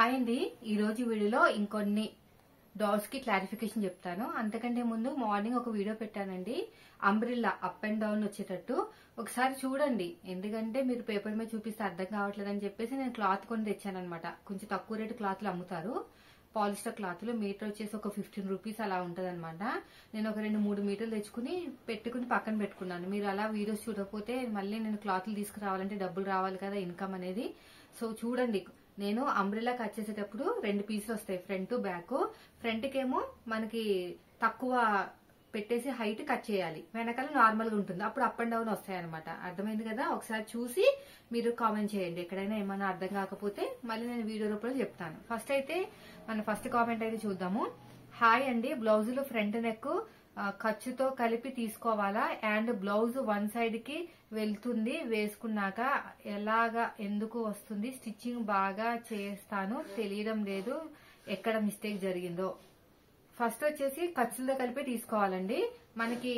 Hi అండి. ఈ రోజు వీడియోలో ఇంకొన్ని డౌట్స్ కి క్లారిఫికేషన్ చెప్తాను. అంతకంటే ముందు మార్నింగ్ ఒక వీడియో పెట్టానండి, అంబ్రిల్లా అప్ అండ్ డౌన్ వచ్చేటట్టు ఒకసారి చూడండి. ఎందుకంటే మీరు పేపర్ మీద చూపిస్తే అర్థం కావట్లేదని చెప్పేసి నేను క్లాత్ కొని తెచ్చాను అనమాట. కొంచెం తక్కువ రేటు క్లాత్లు అమ్ముతారు, పాలిస్టర్ క్లాత్లు. మీటర్ వచ్చేసి ఒక 15 రూపీస్ అలా ఉంటది అనమాట. నేను ఒక 2-3 మీటర్లు తెచ్చుకుని పెట్టుకుని పక్కన పెట్టుకున్నాను. మీరు అలా వీడియోస్ చూడకపోతే మళ్ళీ నేను క్లాత్లు తీసుకురావాలంటే డబ్బులు రావాలి కదా, ఇన్కమ్ అనేది. సో చూడండి, నేను అంబ్రెల్లా కట్ చేసేటప్పుడు 2 పీసులు వస్తాయి, ఫ్రంట్ బ్యాక్. ఫ్రంట్ కేమో మనకి తక్కువ పెట్టేసి హైట్ కట్ చేయాలి, వెనకాల నార్మల్ గా ఉంటుంది. అప్పుడు అప్ అండ్ డౌన్ వస్తాయి అనమాట. అర్థమైంది కదా? ఒకసారి చూసి మీరు కామెంట్ చేయండి. ఎక్కడైనా ఏమైనా అర్థం కాకపోతే మళ్ళీ నేను వీడియో రూపంలో చెప్తాను. ఫస్ట్ అయితే మన ఫస్ట్ కామెంట్ అయితే చూద్దాము. హాయ్ అండి, బ్లౌజులు ఫ్రంట్ నెక్ ఖర్చుతో కలిపి తీసుకోవాలా? అండ్ బ్లౌజ్ వన్ సైడ్ కి వెళ్తుంది, వేసుకున్నాక ఎలాగా ఎందుకు వస్తుంది? స్టిచ్చింగ్ బాగా చేస్తాను, తెలియడం లేదు ఎక్కడ మిస్టేక్ జరిగిందో. ఫస్ట్ వచ్చేసి ఖర్చులతో కలిపి తీసుకోవాలండి. మనకి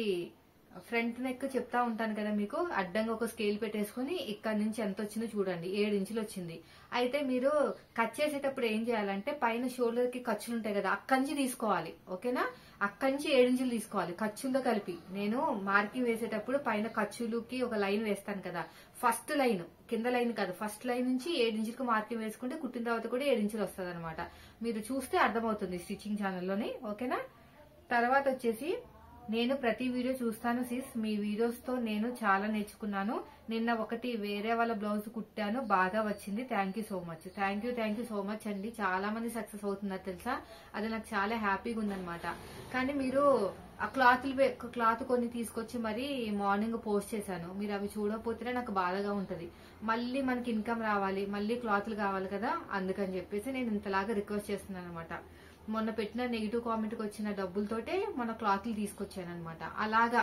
ఫ్రంట్ నెక్ చెప్తా ఉంటాను కదా మీకు, అడ్డంగా ఒక స్కేల్ పెట్టేసుకుని ఇక్కడ నుంచి ఎంత వచ్చిందో చూడండి. 7 ఇంచులు వచ్చింది. అయితే మీరు కట్ చేసేటప్పుడు ఏం చేయాలంటే పైన షోల్డర్ కి ఖర్చులు ఉంటాయి కదా, అక్కడి నుంచి తీసుకోవాలి. ఓకేనా? అక్కడి నుంచి 7 ఇంచులు తీసుకోవాలి ఖర్చులతో కలిపి. నేను మార్కింగ్ వేసేటప్పుడు పైన ఖర్చులకి ఒక లైన్ వేస్తాను కదా, ఫస్ట్ లైన్, కింద లైన్ కాదు, ఫస్ట్ లైన్ నుంచి 7 ఇంచులకు మార్కింగ్ వేసుకుంటే కుట్టిన తర్వాత కూడా 7 ఇంచులు వస్తుంది అనమాట. మీరు చూస్తే అర్థమవుతుంది స్టిచ్చింగ్ ఛానల్లోని. ఓకేనా? తర్వాత వచ్చేసి నేను ప్రతి వీడియో చూస్తాను సిస్, మీ వీడియోస్ తో నేను చాలా నేర్చుకున్నాను. నిన్న ఒకటి వేరే వాళ్ళ బ్లౌజ్ కుట్టాను, బాగా వచ్చింది. Thank you so much. Thank you so much అండి. చాలా మంది సక్సెస్ అవుతున్నారు తెలుసా, అది నాకు చాలా హ్యాపీగా ఉందన్నమాట. కానీ మీరు ఆ క్లాత్ కొన్ని తీసుకొచ్చి మరి మార్నింగ్ పోస్ట్ చేశాను, మీరు అవి చూడకపోతేనే నాకు బాధగా ఉంటది. మళ్ళీ మనకి ఇన్కమ్ రావాలి, మళ్ళీ క్లాత్లు కావాలి కదా, అందుకని చెప్పేసి నేను ఇంతలాగా రిక్వెస్ట్ చేస్తున్నాను అనమాట. మొన్న పెట్టిన నెగిటివ్ కామెంట్ కి వచ్చిన డబ్బులతోటే మన క్లాత్లు తీసుకొచ్చాను అనమాట. అలాగా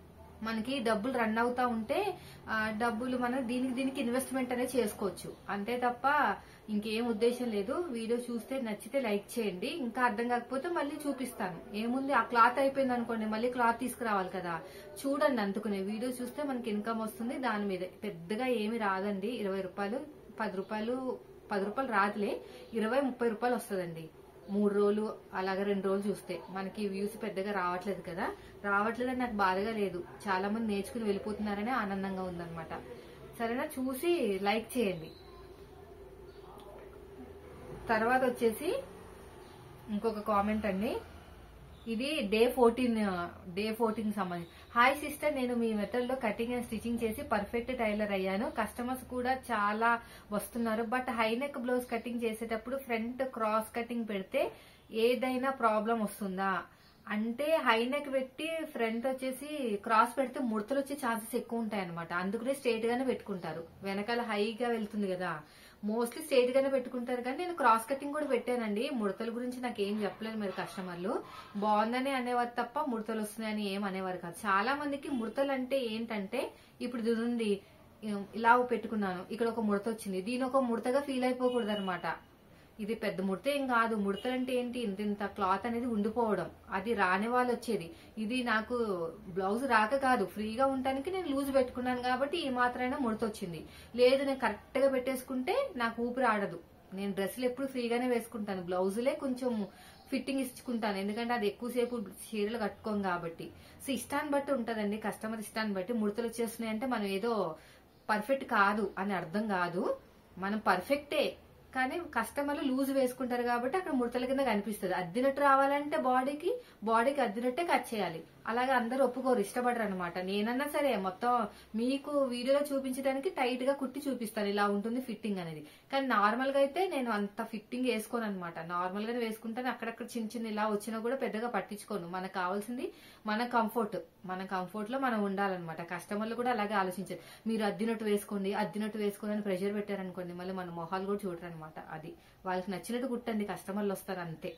మనకి డబ్బులు రన్ అవుతా ఉంటే డబ్బులు మనం దీనికి ఇన్వెస్ట్మెంట్ అనేది చేసుకోవచ్చు, అంతే తప్ప ఇంకేం ఉద్దేశం లేదు. వీడియో చూస్తే నచ్చితే లైక్ చేయండి. ఇంకా అర్థం కాకపోతే మళ్ళీ చూపిస్తాను. ఏముంది, ఆ క్లాత్ అయిపోయింది అనుకోండి, మళ్ళీ క్లాత్ తీసుకురావాలి కదా. చూడండి, అందుకునే వీడియో చూస్తే మనకి ఇన్కమ్ వస్తుంది. దాని మీద పెద్దగా ఏమి రాదండి. 20 రూపాయలు, 10 రూపాయలు, 10 రూపాయలు రాదులే, 20-30 రూపాయలు వస్తుందండి. 3 రోజులు అలాగా 2 రోజులు చూస్తే మనకి వ్యూస్ పెద్దగా రావట్లేదు కదా. రావట్లేదని నాకు బాధగా లేదు, చాలా మంది నేర్చుకుని వెళ్ళిపోతున్నారనే ఆనందంగా ఉందన్నమాట. సరేనా? చూసి లైక్ చేయండి. తర్వాత వచ్చేసి ఇంకొక కామెంట్ అండి, ఇది డే 14 సంబంధించి. హాయ్ సిస్టర్, నేను మీ మెథడ్ లో కటింగ్ అండ్ స్టిచ్చింగ్ చేసి పర్ఫెక్ట్ టైలర్ అయ్యాను. కస్టమర్స్ కూడా చాలా వస్తున్నారు. But high neck blouse cutting చేసేటప్పుడు ఫ్రంట్ క్రాస్ కటింగ్ పెడితే ఏదైనా ప్రాబ్లం వస్తుందా? అంటే హై నెక్ పెట్టి ఫ్రంట్ వచ్చేసి క్రాస్ పెడితే ముడతలు వచ్చే ఛాన్సెస్ ఎక్కువ ఉంటాయి అనమాట. అందుకనే స్ట్రైట్ గానే పెట్టుకుంటారు. వెనకాల హైగా వెళ్తుంది కదా, మోస్ట్లీ స్ట్రైట్ గానే పెట్టుకుంటారు. కానీ నేను క్రాస్ కటింగ్ కూడా పెట్టానండి. ముడతల గురించి నాకు ఏం చెప్పలేదు మీరు కస్టమర్లు. బాగుందని అనేవారు తప్ప ముడతలు వస్తున్నాయని ఏం అనేవారు కాదు. చాలా మందికి ముడతలు అంటే ఏంటంటే, ఇప్పుడు ఇది ఉంది, ఇలా పెట్టుకున్నాను, ఇక్కడ ఒక ముడత వచ్చింది, దీని ఒక ముడతగా ఫీల్ అయిపోకూడదు అనమాట. ఇది పెద్ద ముడత ఏం కాదు. ముడతలు అంటే ఏంటి, ఇంత క్లాత్ అనేది ఉండిపోవడం, అది రాని వాళ్ళు వచ్చేది. ఇది నాకు బ్లౌజ్ రాక కాదు, ఫ్రీగా ఉండటానికి నేను లూజ్ పెట్టుకున్నాను కాబట్టి ఈ మాత్రమైనా ముడత వచ్చింది. లేదు, నేను కరెక్ట్ గా పెట్టేసుకుంటే నాకు ఊపిరి ఆడదు. నేను డ్రెస్సులు ఎప్పుడు ఫ్రీగానే వేసుకుంటాను, బ్లౌజులే కొంచెం ఫిట్టింగ్ ఇచ్చుకుంటాను, ఎందుకంటే అది ఎక్కువసేపు చీరలు కట్టుకోం కాబట్టి. సో ఇష్టాన్ని బట్టి ఉంటదండి, కస్టమర్ ఇష్టాన్ని బట్టి. ముడతలు వచ్చేస్తున్నాయి అంటే మనం ఏదో పర్ఫెక్ట్ కాదు అని అర్థం కాదు, మనం పర్ఫెక్టే. కానీ కస్టమర్లు లూజ్ వేసుకుంటారు కాబట్టి అక్కడ ముడతల కింద కనిపిస్తుంది. అద్దినట్టు రావాలంటే బాడీకి అద్దినట్టే కట్ చేయాలి. అలాగే అందరూ ఒప్పుకోరు, ఇష్టపడరు అనమాట. నేనన్నా సరే మొత్తం మీకు వీడియోలో చూపించడానికి టైట్ గా కుట్టి చూపిస్తాను, ఇలా ఉంటుంది ఫిట్టింగ్ అనేది. కానీ నార్మల్ గా అయితే నేను అంత ఫిట్టింగ్ వేసుకోను అనమాట. నార్మల్ గానే వేసుకుంటాను. అక్కడక్కడ చిన్న ఇలా వచ్చినా కూడా పెద్దగా పట్టించుకోను. మనకు కావాల్సింది మన కంఫర్ట్ లో మనం ఉండాలన్నమాట. కస్టమర్లు కూడా అలాగే ఆలోచించారు. మీరు అద్దినట్టు వేసుకోండి అని ప్రెషర్ పెట్టారనుకోండి, మళ్ళీ మన మొహాలు కూడా చూడరు అనమాట. అది వాళ్ళకి నచ్చినట్టు కుట్టండి, కస్టమర్లు వస్తారు అంతే.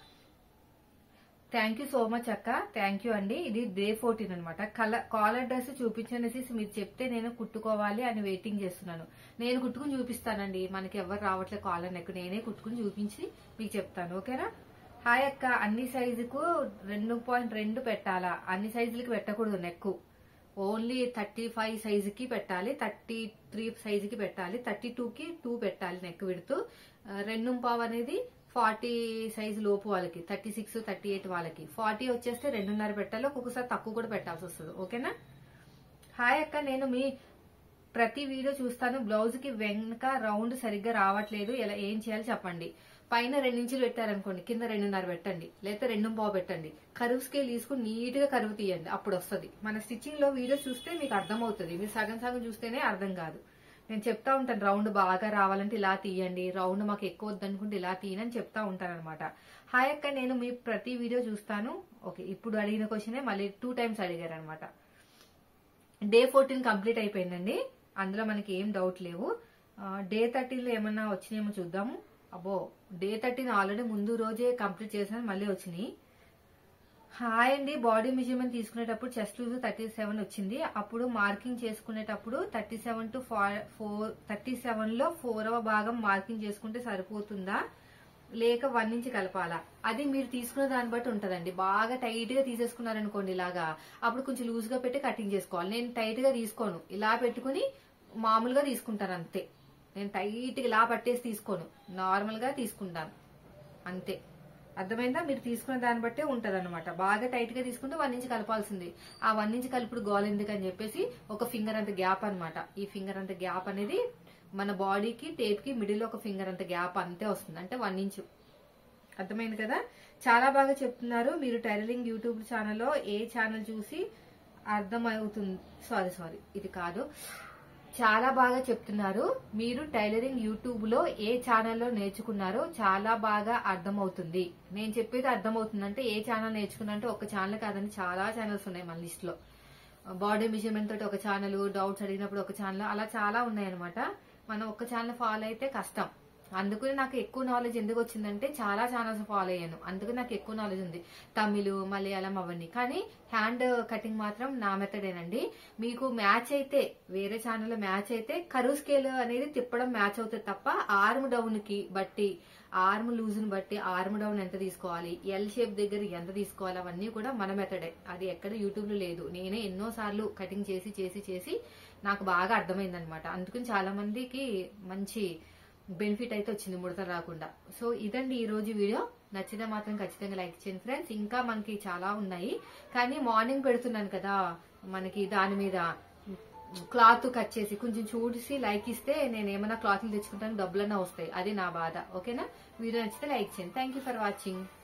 థ్యాంక్ యూ సో మచ్ అక్క, థ్యాంక్ యూ అండి. ఇది డే 14 అనమాట. కాలర్ డ్రెస్ చూపించండి, మీరు చెప్తే నేను కుట్టుకోవాలి అని వెయిటింగ్ చేస్తున్నాను. నేను కుట్టుకుని చూపిస్తానండి. మనకి ఎవరు రావట్లేదు కాలర్ నెక్, నేనే కుట్టుకుని చూపించి మీకు చెప్తాను. ఓకేనా? హాయ్ అక్క, అన్ని సైజుకు 2.2 పెట్టాలా? అన్ని సైజులకి పెట్టకూడదు నెక్. ఓన్లీ 35 సైజుకి పెట్టాలి, 33 సైజుకి పెట్టాలి, 32కి 2 పెట్టాలి నెక్ విడుతూ. 2.5 అనేది 40 సైజు లోపు వాళ్ళకి, 36, 38 వాళ్ళకి. 40 వచ్చేస్తే 2.5 పెట్టాలి, ఒక్కొక్కసారి తక్కువ కూడా పెట్టాల్సి వస్తుంది. ఓకేనా? హాయ్ అక్క, నేను మీ ప్రతి వీడియో చూస్తాను. బ్లౌజ్ కి వెనక రౌండ్ సరిగ్గా రావట్లేదు, ఎలా ఏం చేయాలి చెప్పండి. పైన 2 ఇంచులు పెట్టారనుకోండి, కింద 2.5 పెట్టండి, లేదా 2.5 పెట్టండి. కరువు స్కేల్ తీసుకుని నీట్ గా కరువు తీయండి, అప్పుడు వస్తుంది. మన స్టిచ్చింగ్ లో వీడియో చూస్తే మీకు అర్థం అవుతుంది, మీరు సగం సగం చూస్తేనే అర్థం కాదు. నేను చెప్తా ఉంటాను, రౌండ్ బాగా రావాలంటే ఇలా తీయండి, రౌండ్ మాకు ఎక్కువ వద్దనుకుంటే ఇలా తీయని చెప్తా ఉంటాను అనమాట. హాయ్ అక్క, నేను మీ ప్రతి వీడియో చూస్తాను. ఓకే, ఇప్పుడు అడిగిన క్వశ్చనే మళ్ళీ 2 టైమ్స్ అడిగారు అనమాట. డే 14 కంప్లీట్ అయిపోయిందండి, అందులో మనకి ఏం డౌట్ లేవు. డే 13లో ఏమన్నా వచ్చినాయేమో చూద్దాము. అబ్బో, డే 13 ఆల్రెడీ ముందు రోజే కంప్లీట్ చేశాను, మళ్ళీ వచ్చినాయి. హాయ్ అండి, బాడీ మెజర్మెంట్ తీసుకునేటప్పుడు చెస్ట్ లూజ్ 37 వచ్చింది. అప్పుడు మార్కింగ్ చేసుకునేటప్పుడు 37 to 37లో 4వ భాగం మార్కింగ్ చేసుకుంటే సరిపోతుందా, లేక 1 ఇంచ్ కలపాలా? అది మీరు తీసుకునే దాన్ని బట్టి ఉంటదండి. బాగా టైట్ గా తీసేసుకున్నారనుకోండి ఇలాగా, అప్పుడు కొంచెం లూజ్ గా పెట్టి కటింగ్ చేసుకోవాలి. నేను టైట్ గా తీసుకోను, ఇలా పెట్టుకుని మామూలుగా తీసుకుంటాను అంతే. నేను టైట్ గా ఇలా పట్టేసి తీసుకోను, నార్మల్ గా తీసుకుంటాను అంతే. అర్థమైందా? మీరు తీసుకునే దాన్ని బట్టే ఉంటది అనమాట. బాగా టైట్ గా తీసుకుంటే 1 ఇంచ్ కలపాల్సింది. ఆ 1 ఇంచ్ కలుపుడు గోల్ ఎందుకని చెప్పేసి ఒక ఫింగర్ అంత గ్యాప్ అనమాట. ఈ ఫింగర్ అంత గ్యాప్ అనేది మన బాడీకి టేప్ కి మిడిల్ ఒక ఫింగర్ అంత గ్యాప్ అంతే వస్తుంది, అంటే 1 ఇంచ్. అర్థమైంది కదా? చాలా బాగా చెప్తున్నారు. మీరు టైలరింగ్ యూట్యూబ్ ఛానల్లో ఏ ఛానల్ చూసి అర్థమవుతుంది? సారీ ఇది కాదు. చాలా బాగా చెప్తున్నారు. మీరు టైలరింగ్ యూట్యూబ్ లో ఏ ఛానల్లో నేర్చుకున్నారో చాలా బాగా అర్థమవుతుంది. నేను చెప్పేది అర్థమవుతుంది అంటే ఏ ఛానల్ నేర్చుకున్నా ఒక ఛానల్ కాదని చాలా ఛానల్స్ ఉన్నాయి మన లిస్ట్ లో. బాడీ మెజర్మెంట్ తోటి ఒక ఛానల్, డౌట్స్ అడిగినప్పుడు ఒక ఛానల్, అలా చాలా ఉన్నాయి అనమాట. మనం ఒక ఛానల్ ఫాలో అయితే కష్టం. అందుకని నాకు ఎక్కువ నాలెడ్జ్ ఎందుకు వచ్చిందంటే చాలా ఛానల్స్ ఫాలో అయ్యాను, అందుకని నాకు ఎక్కువ నాలెడ్జ్ ఉంది. తమిళ్, మలయాళం అవన్నీ. కానీ హ్యాండ్ కటింగ్ మాత్రం నా మెథడేనండి. మీకు మ్యాచ్ అయితే వేరే ఛానల్ మ్యాచ్ అయితే కరువు స్కేల్ అనేది తిప్పడం మ్యాచ్ అవుతుంది తప్ప, ఆర్మ్ డౌన్ కి బట్టి, ఆర్మ్ లూజ్ ని బట్టి ఆర్మ్ డౌన్ ఎంత తీసుకోవాలి, ఎల్ షేప్ దగ్గర ఎంత తీసుకోవాలి, అవన్నీ కూడా మన మెథడే. అది ఎక్కడ యూట్యూబ్ లో లేదు. నేనే ఎన్నో సార్లు కటింగ్ చేసి చేసి చేసి నాకు బాగా అర్థమైంది అనమాట. అందుకని చాలా మందికి మంచి బెనిఫిట్ అయితే వచ్చింది, ముడత రాకుండా. సో ఇదండి ఈ రోజు వీడియో. నచ్చితే మాత్రం ఖచ్చితంగా లైక్ చేయండి ఫ్రెండ్స్. ఇంకా మనకి చాలా ఉన్నాయి, కానీ మార్నింగ్ పెడుతున్నాను కదా, మనకి దాని మీద క్లాత్ కట్ చేసి కొంచెం చూసి లైక్ ఇస్తే నేను ఏమైనా క్లాత్లు తెచ్చుకుంటాను, డబ్బులన్నా వస్తాయి. అది నా బాధ. ఓకేనా? వీడియో నచ్చితే లైక్ చేయండి. Thank you for watching.